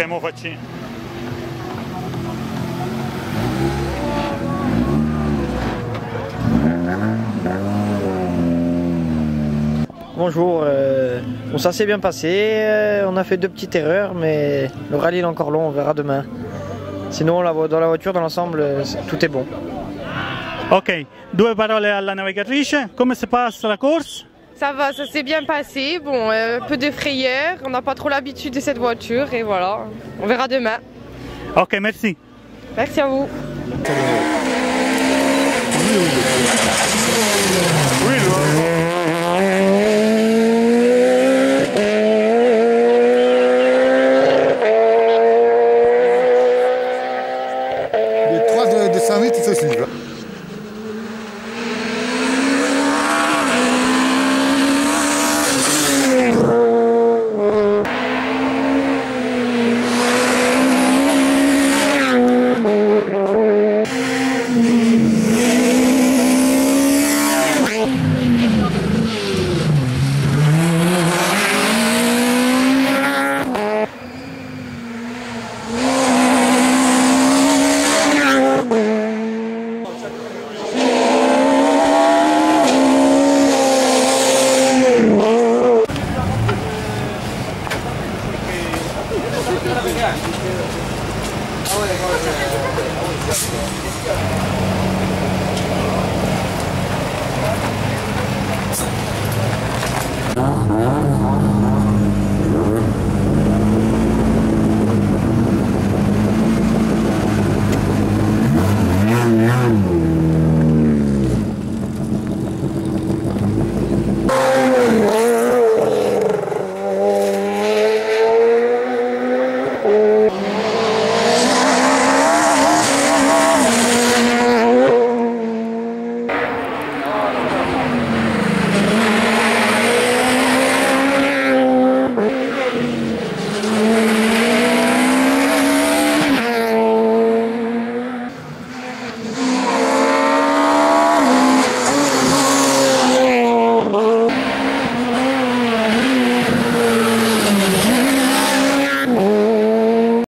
Ok, mo facci. Bonjour, bon, ça s'est bien passé, on a fait 2 petites erreurs, mais le rallye est encore long, on verra demain. Sinon dans la voiture, dans l'ensemble, tout est bon. Ok, 2 parole alla navigatrice, come si passe la course? Ça va, ça s'est bien passé. Bon, un peu de frayeur, on n'a pas trop l'habitude de cette voiture et voilà, on verra demain. Ok, merci. Merci à vous. Les 3 de 5 minutes, ils se suivent. Ah,